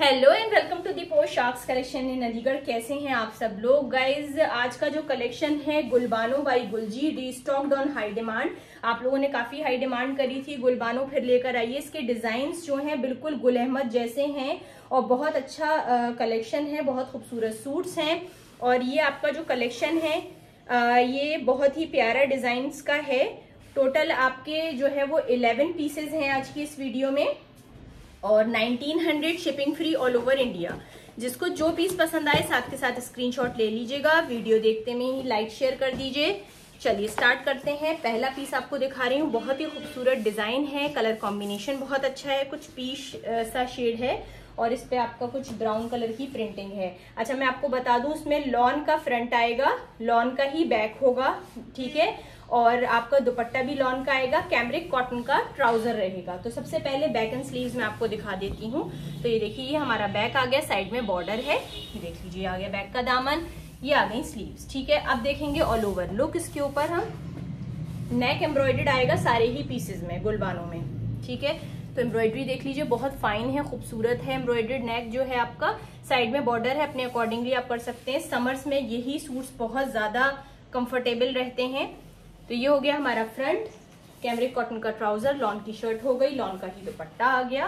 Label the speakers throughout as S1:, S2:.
S1: Hello and welcome to the post sharks collection in Aligarh. कैसे हैं आप सब लोग गाइज। आज का जो कलेक्शन है Gulbano by Gulji, restocked on high demand. आप लोगों ने काफी हाई डिमांड करी थी, गुलबानो फिर लेकर आइए। इसके डिजाइन्स जो हैं बिल्कुल गुल अहमद जैसे हैं और बहुत अच्छा कलेक्शन है, बहुत खूबसूरत सूट्स हैं। और ये आपका जो कलेक्शन है ये बहुत ही प्यारा डिजाइन्स का है। टोटल आपके जो है वो 11 पीसेज हैं आज की इस वीडियो में और 1900 shipping free all over India. जिसको जो पीस पसंद आए साथ के साथ स्क्रीनशॉट ले लीजिएगा। वीडियो देखते में ही लाइक शेयर कर दीजिए। चलिए स्टार्ट करते हैं। पहला पीस आपको दिखा रही हूँ, बहुत ही खूबसूरत डिजाइन है, कलर कॉम्बिनेशन बहुत अच्छा है, कुछ पीच सा शेड है और इस पे आपका कुछ ब्राउन कलर की प्रिंटिंग है। अच्छा मैं आपको बता दूं, इसमें लॉन का फ्रंट आएगा, लॉन का ही बैक होगा, ठीक है। और आपका दुपट्टा भी लॉन का आएगा, कैमरिक कॉटन का ट्राउजर रहेगा। तो सबसे पहले बैक एंड स्लीव्स में आपको दिखा देती हूँ। तो ये देखिए, ये हमारा बैक आ गया, साइड में बॉर्डर है, देख लीजिए आ गया बैक का दामन, ये आ गई स्लीव्स, ठीक है। अब देखेंगे ऑल ओवर लुक। इसके ऊपर हम नेक एम्ब्रॉयडर्ड आएगा सारे ही पीसेज में गुलबानों में, ठीक है। तो एम्ब्रॉयडरी देख लीजिए, बहुत फाइन है, खूबसूरत है। एम्ब्रॉयडर्ड नेक जो है आपका, साइड में बॉर्डर है, अपने अकॉर्डिंगली आप कर सकते हैं। समर्स में यही सूट्स बहुत ज्यादा कंफर्टेबल रहते हैं। तो ये हो गया हमारा फ्रंट, कैमरिक कॉटन का ट्राउजर, लॉन की शर्ट हो गई, लॉन का ही दुपट्टा आ गया।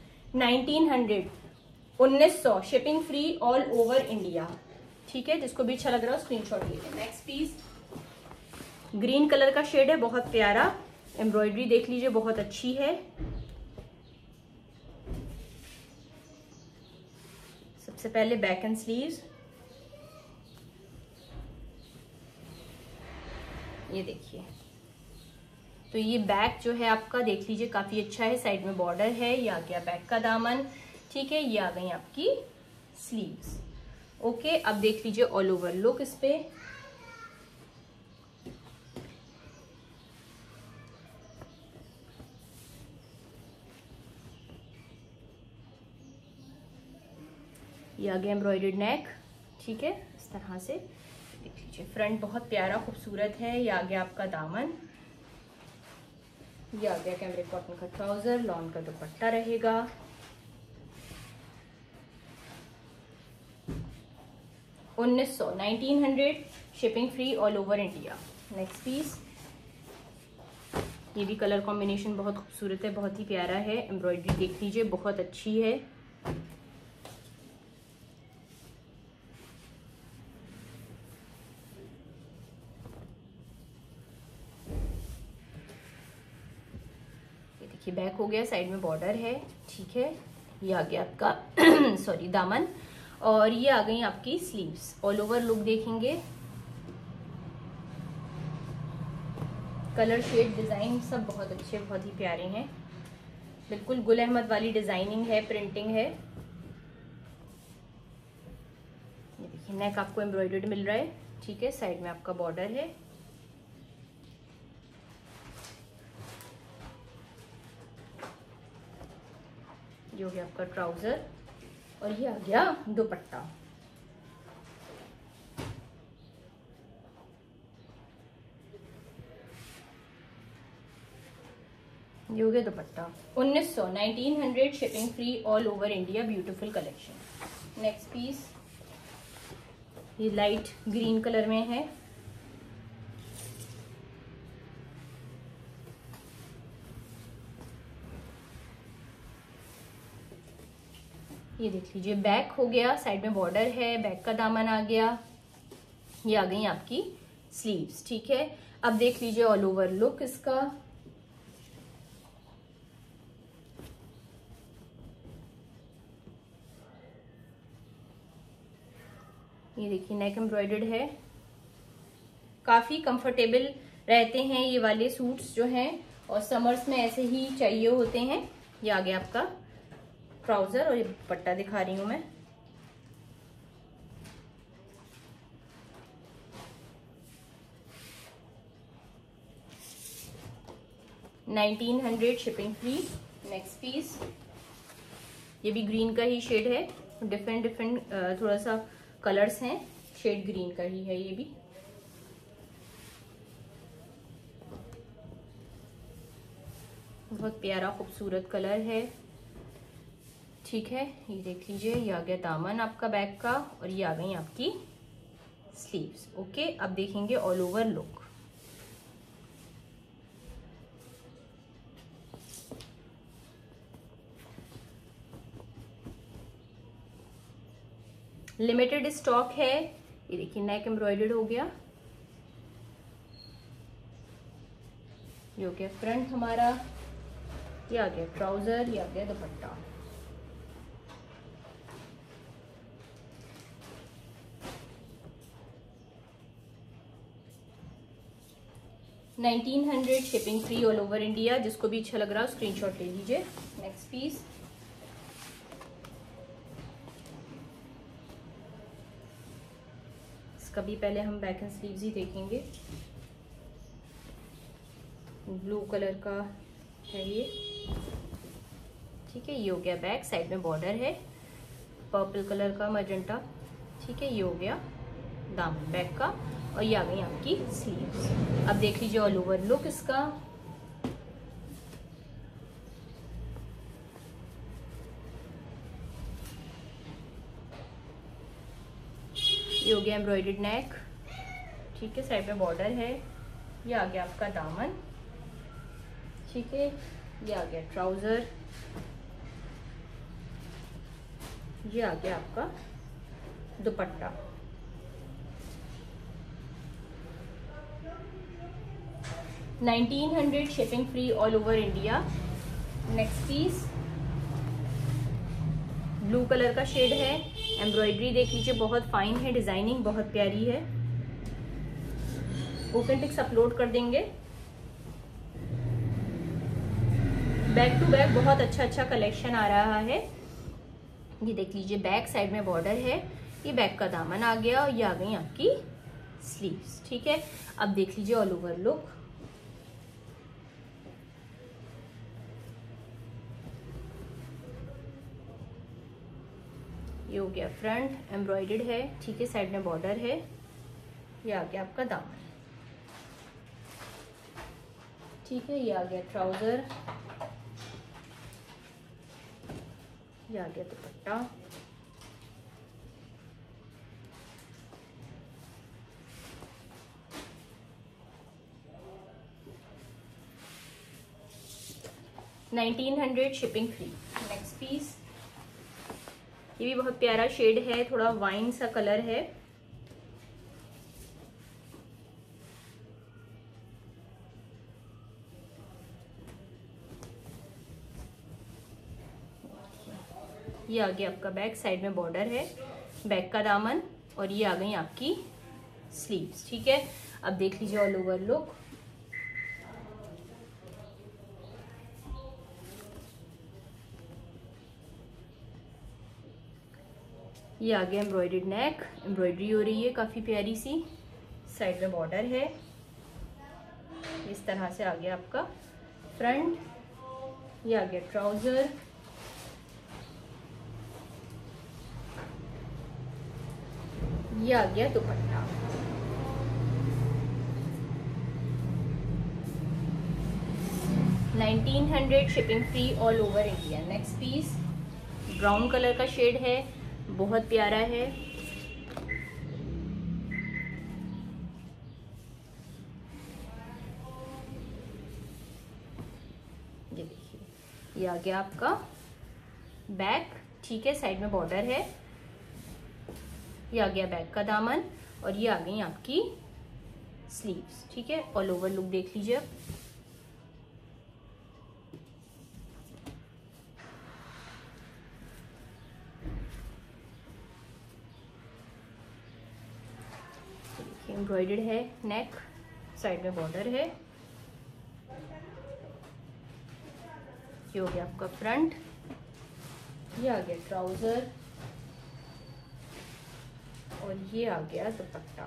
S1: 1900 shipping free all over India, ठीक है। जिसको भी अच्छा लग रहा है स्क्रीनशॉट ले लें। नेक्स्ट पीस ग्रीन कलर का शेड है, बहुत प्यारा। एम्ब्रॉयडरी देख लीजिए, बहुत अच्छी है। सबसे पहले बैक एंड स्लीव्स, ये देखिए। तो ये बैक जो है आपका देख लीजिए काफी अच्छा है, साइड में बॉर्डर है, ये आ गया बैक का दामन, ठीक है। ये आ गई आपकी स्लीव्स, ओके। अब देख लीजिए ऑल ओवर लुक इस पे। ये आ गया एम्ब्रॉयडर्ड नेक, ठीक है, इस तरह से देख लीजिए। फ्रंट बहुत प्यारा खूबसूरत है, ये आ गया आपका दामन, ये आ गया कैमरिक कॉटन का ट्राउजर, लॉन का दुपट्टा रहेगा। $1900 1900 shipping free all over India. Next piece, ये भी कलर कॉम्बिनेशन बहुत खूबसूरत है, बहुत ही प्यारा है। एम्ब्रॉयडरी देख लीजिए, बहुत अच्छी है। ये बैक हो गया, साइड में बॉर्डर है, ठीक है। ये आ गया आपका सॉरी दामन, और ये आ गई आपकी स्लीव्स। ऑल ओवर लुक देखेंगे, कलर शेड डिजाइन सब बहुत अच्छे, बहुत ही प्यारे हैं। बिल्कुल गुल अहमद वाली डिजाइनिंग है, प्रिंटिंग है। ये देखिए, नेक आपको एम्ब्रॉयडर्ड मिल रहा है, ठीक है। साइड में आपका बॉर्डर है, ये हो गया आपका ट्राउजर और ये आ गया दुपट्टा। ये हो गया dupatta. 1900 shipping free all over India, beautiful collection. Next piece, ये लाइट ग्रीन कलर में है, ये देख लीजिए। बैक हो गया, साइड में बॉर्डर है, बैक का दामन आ गया, ये आ गई आपकी स्लीव्स, ठीक है। अब देख लीजिए ऑल ओवर लुक इसका। ये देखिए, नेक एम्ब्रॉयडर्ड है, काफी कंफर्टेबल रहते हैं ये वाले सूट्स जो हैं, और समर्स में ऐसे ही चाहिए होते हैं। ये आ गया आपका ट्राउजर और ये दुपट्टा दिखा रही हूं मैं। $1900 शिपिंग फ्री। नेक्स्ट पीस, ये भी ग्रीन का ही शेड है, डिफरेंट थोड़ा सा कलर्स हैं, शेड ग्रीन का ही है ये भी। बहुत प्यारा खूबसूरत कलर है, ठीक है, ये देख लीजिए, ये आ गया दामन आपका बैक का और ये आ गई आपकी स्लीव्स। ओके, अब देखेंगे all over look. Limited stock है। ये देखिए, नेक एम्ब्रॉयडर्ड हो गया, ये हो गया फ्रंट हमारा, ये आ गया ट्राउजर, ये आ गया dupatta. $1900 shipping free all over India. जिसको भी अच्छा लग रहा है स्क्रीनशॉट ले लीजिए। नेक्स्ट पीस, इसका भी पहले हम बैक एंड स्लीव्स ही देखेंगे। ब्लू कलर का है ये, ठीक है, ये हो गया बैक, साइड में बॉर्डर है पर्पल कलर का मजेंटा, ठीक है, ये हो गया दामन बैक का और ये आ गई आपकी स्लीव्स। अब देख लीजिए ऑल ओवर लुक इसका। ये हो गया एम्ब्रॉयडर्ड नेक, ठीक है, साइड में बॉर्डर है, ये आ गया आपका दामन, ठीक है, ये आ गया ट्राउजर, ये आ गया आपका dupatta. $1900 shipping free all over India. Next piece, blue colour का शेड है, एम्ब्रॉयडरी देख लीजिए, बहुत फाइन है, डिजाइनिंग बहुत प्यारी है। ओपन पिक्स अपलोड कर देंगे। बैक टू बैक बहुत अच्छा कलेक्शन आ रहा है। ये देख लीजिए, बैक साइड में बॉर्डर है, ये बैक का दामन आ गया और ये आ गई आपकी स्लीव्स, ठीक है। अब देख लीजिए ऑल ओवर लुक। ये हो गया फ्रंट, एम्ब्रॉयडर्ड है, ठीक है, साइड में बॉर्डर है, ये आ गया आपका दामन, ठीक है, ये आ गया ट्राउजर, ये आ गया dupatta. $1900 shipping free. Next piece, ये भी बहुत प्यारा शेड है, थोड़ा वाइन सा कलर है, ये आ गया आपका बैक, साइड में बॉर्डर है, बैक का दामन और ये आ गई आपकी स्लीव्स, ठीक है। अब देख लीजिए ऑल ओवर लुक। ये आ गया एम्ब्रॉयडर्ड नेक, एम्ब्रॉयडरी हो रही है काफी प्यारी सी, साइड में बॉर्डर है, इस तरह से आ गया आपका फ्रंट, ये आ गया ट्राउजर, ये आ गया dupatta. $1900 shipping free all over India. Next piece, brown colour का शेड है, बहुत प्यारा है, ये देखिए, ये आ गया आपका बैक, ठीक है, साइड में बॉर्डर है, ये आ गया बैक का दामन और ये आ गई आपकी स्लीव्स, ठीक है। ऑल ओवर लुक देख लीजिए। एम्ब्रॉयडर्ड है नेक, साइड में बॉर्डर है, ये हो गया आपका फ्रंट, ये आ गया ट्राउजर और ये आ गया dupatta.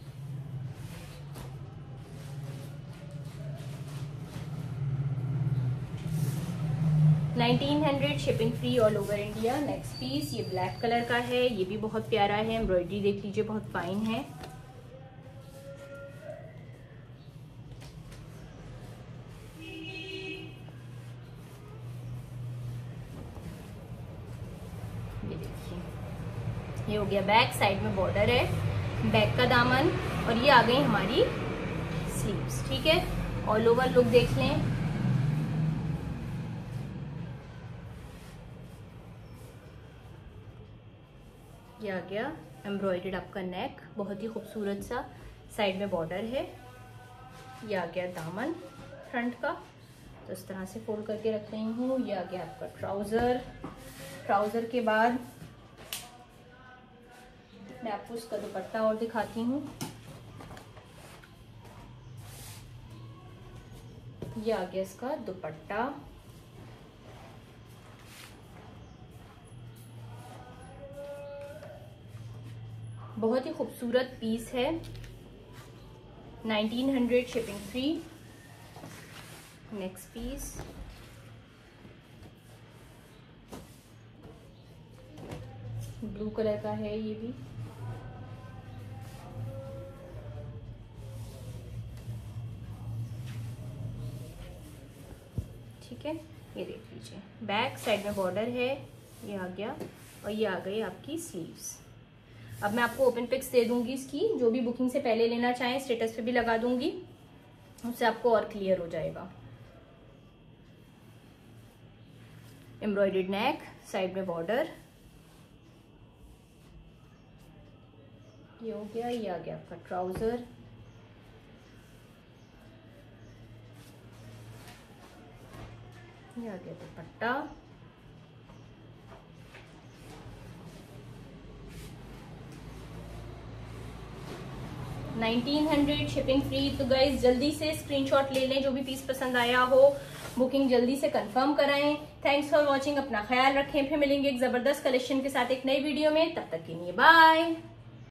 S1: $1900 shipping free all over India. Next piece, ये ब्लैक कलर का है, ये भी बहुत प्यारा है, एम्ब्रॉयडरी देख लीजिए, बहुत फाइन है, देखिए ये हो गया बैक, साइड में बॉर्डर है, बैक का दामन, और ये आ गई हमारी स्लीव्स। ठीक है, ऑल ओवर लुक देख लें। ये आ गया एम्ब्रॉयडर्ड आपका नेक, बहुत ही खूबसूरत सा, साइड में बॉर्डर है। ये आ गया दामन फ्रंट का, तो इस तरह से फोल्ड करके रख रही हूँ। ये आ गया आपका ट्राउजर। ट्राउजर के बाद मैं आपको इसका दुपट्टा और दिखाती हूँ। ये आ गया इसका दुपट्टा, बहुत ही खूबसूरत पीस है, 1900 shipping free. Next piece, blue colour का है ये भी। ठीक है, ये देख लीजिए, बैक साइड में बॉर्डर है, ये आ गया, और ये आ गई आपकी स्लीव्स। अब मैं आपको ओपन पिक्स दे दूंगी इसकी, जो भी बुकिंग से पहले लेना चाहें स्टेटस पे भी लगा दूंगी, उससे आपको और क्लियर हो जाएगा। एम्ब्रॉयडर्ड नेक, साइड में बॉर्डर, ये हो गया। ये आ गया आपका ट्राउजर, ये आ गया दुपट्टा, $1900 शिपिंग फ्री। तो गाइज जल्दी से स्क्रीनशॉट ले लें, जो भी पीस पसंद आया हो बुकिंग जल्दी से कंफर्म कराएं। थैंक्स फॉर वॉचिंग, अपना ख्याल रखें, फिर मिलेंगे एक जबरदस्त कलेक्शन के साथ एक नई वीडियो में, तब तक के लिए बाय।